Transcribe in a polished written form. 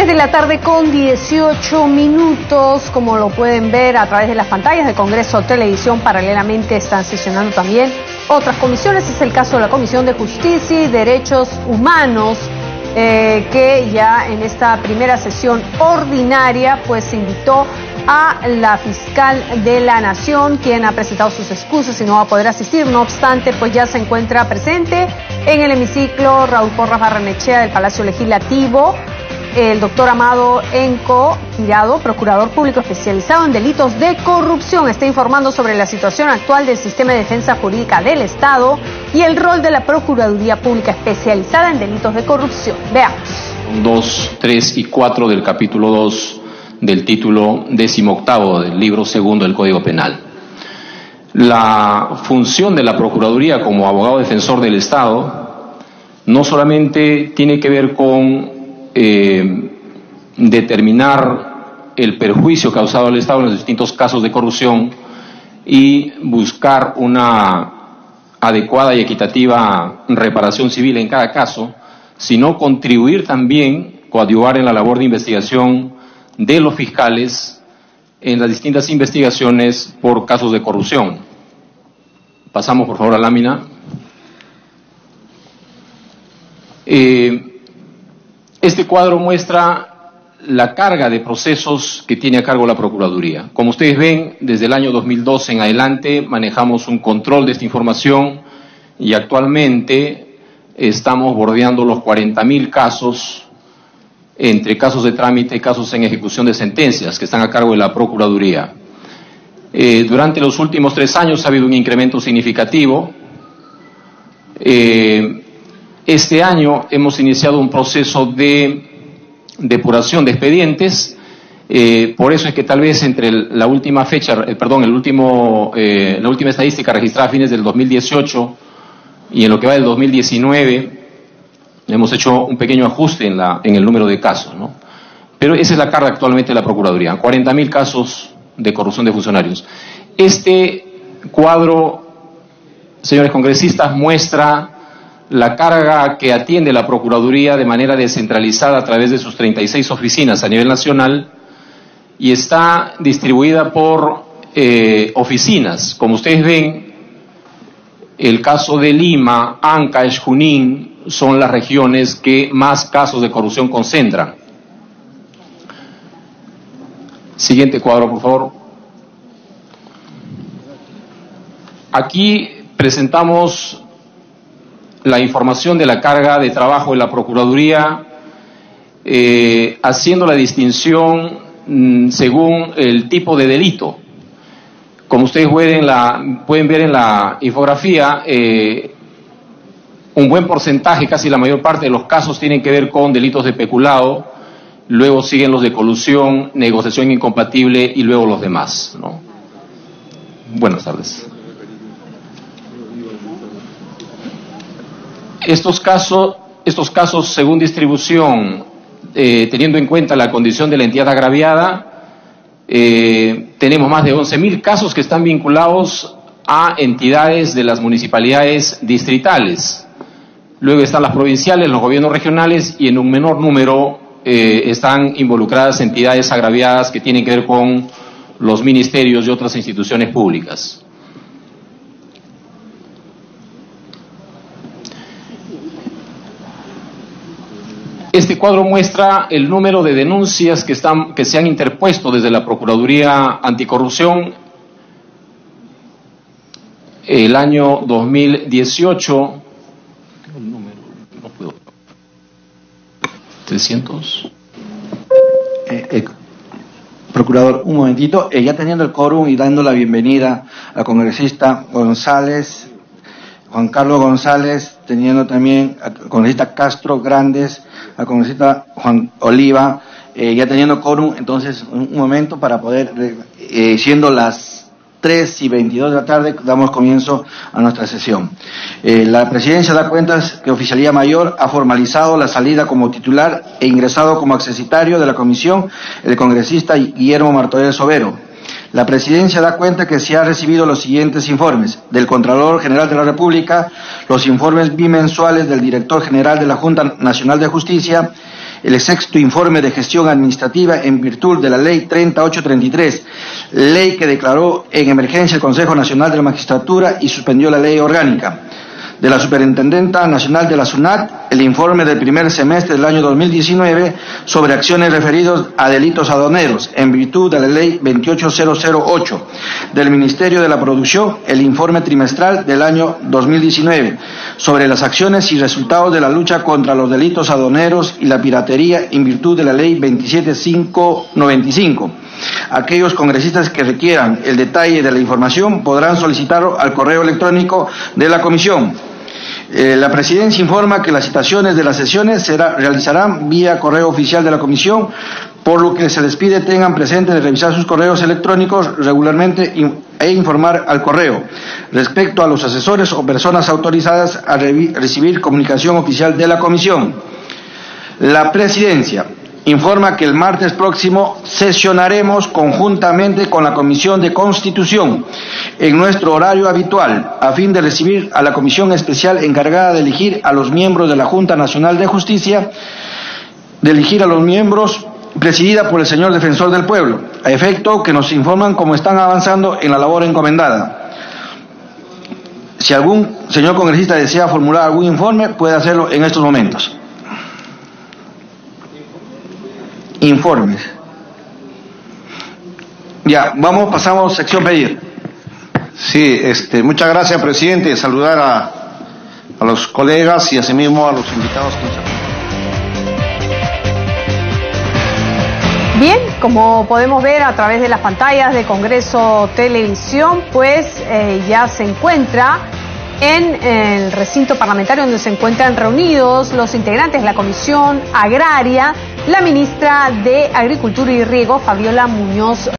3 de la tarde con 18 minutos, como lo pueden ver a través de las pantallas de Congreso Televisión. Paralelamente están sesionando también otras comisiones. Es el caso de la Comisión de Justicia y Derechos Humanos, que ya en esta primera sesión ordinaria pues invitó a la fiscal de la Nación, quien ha presentado sus excusas y no va a poder asistir. No obstante, pues ya se encuentra presente en el hemiciclo Raúl Porras Barrenechea del Palacio Legislativo el doctor Amado Enco Tirado, procurador público especializado en delitos de corrupción. Está informando sobre la situación actual del sistema de defensa jurídica del Estado y el rol de la Procuraduría Pública especializada en delitos de corrupción. Veamos. 2, 3 y 4 del capítulo 2 del título 18 del libro 2 del Código Penal. La función de la Procuraduría como abogado defensor del Estado no solamente tiene que ver con determinar el perjuicio causado al Estado en los distintos casos de corrupción y buscar una adecuada y equitativa reparación civil en cada caso, sino contribuir también, coadyuvar en la labor de investigación de los fiscales en las distintas investigaciones por casos de corrupción. Pasamos por favor a la lámina. Este cuadro muestra la carga de procesos que tiene a cargo la Procuraduría. Como ustedes ven, desde el año 2012 en adelante manejamos un control de esta información y actualmente estamos bordeando los 40.000 casos, entre casos de trámite y casos en ejecución de sentencias que están a cargo de la Procuraduría. Durante los últimos 3 años ha habido un incremento significativo. Este año hemos iniciado un proceso de depuración de expedientes, por eso es que tal vez entre la última fecha, la última estadística registrada a fines del 2018 y en lo que va del 2019, hemos hecho un pequeño ajuste en el número de casos, ¿no? Pero esa es la carga actualmente de la Procuraduría, 40.000 casos de corrupción de funcionarios. Este cuadro, señores congresistas, muestra la carga que atiende la Procuraduría de manera descentralizada a través de sus 36 oficinas a nivel nacional y está distribuida por oficinas. Como ustedes ven, el caso de Lima, Ancash, Junín son las regiones que más casos de corrupción concentran. Siguiente cuadro, por favor. Aquí presentamos la información de la carga de trabajo de la Procuraduría, haciendo la distinción según el tipo de delito. Como ustedes pueden ver en la infografía, un buen porcentaje, casi la mayor parte de los casos tienen que ver con delitos de peculado, luego siguen los de colusión, negociación incompatible y luego los demás, ¿no? Buenas tardes. Estos casos, según distribución, teniendo en cuenta la condición de la entidad agraviada, tenemos más de 11.000 casos que están vinculados a entidades de las municipalidades distritales. Luego están las provinciales, los gobiernos regionales y en un menor número están involucradas entidades agraviadas que tienen que ver con los ministerios y otras instituciones públicas. Este cuadro muestra el número de denuncias que se han interpuesto desde la Procuraduría Anticorrupción. El año 2018, el número, no puedo, 300. Procurador, un momentito, ya teniendo el quórum y dando la bienvenida al congresista González, Juan Carlos González, teniendo también al congresista Castro Grandes, al congresista Juan Oliva, ya teniendo quórum, entonces un momento para poder, siendo las 3:22 de la tarde, damos comienzo a nuestra sesión. La Presidencia da cuenta que Oficialía Mayor ha formalizado la salida como titular e ingresado como accesitario de la comisión el congresista Guillermo Martorell Sobero. La Presidencia da cuenta que se ha recibido los siguientes informes: del Contralor General de la República, los informes bimensuales del Director General de la Junta Nacional de Justicia, el sexto informe de gestión administrativa en virtud de la Ley 3833, ley que declaró en emergencia el Consejo Nacional de la Magistratura y suspendió la ley orgánica. De la Superintendenta Nacional de la SUNAT, el informe del primer semestre del año 2019 sobre acciones referidos a delitos aduaneros, en virtud de la Ley 28008. Del Ministerio de la Producción, el informe trimestral del año 2019 sobre las acciones y resultados de la lucha contra los delitos aduaneros y la piratería, en virtud de la Ley 27595. Aquellos congresistas que requieran el detalle de la información podrán solicitarlo al correo electrónico de la comisión. La Presidencia informa que las citaciones de las sesiones se realizarán vía correo oficial de la comisión, por lo que se les pide tengan presente de revisar sus correos electrónicos regularmente e informar al correo respecto a los asesores o personas autorizadas a recibir comunicación oficial de la comisión. La Presidencia informa que el martes próximo sesionaremos conjuntamente con la Comisión de Constitución en nuestro horario habitual, a fin de recibir a la Comisión Especial encargada de elegir a los miembros de la Junta Nacional de Justicia, presidida por el señor Defensor del Pueblo, a efecto que nos informan cómo están avanzando en la labor encomendada. Si algún señor congresista desea formular algún informe, puede hacerlo en estos momentos. Informes. Ya, pasamos sección pedir. Sí, muchas gracias, presidente. Saludar a los colegas y asimismo a los invitados que nos acompañan. Bien, como podemos ver a través de las pantallas de Congreso Televisión, pues ya se encuentra en el recinto parlamentario donde se encuentran reunidos los integrantes de la Comisión Agraria, la ministra de Agricultura y Riego, Fabiola Muñoz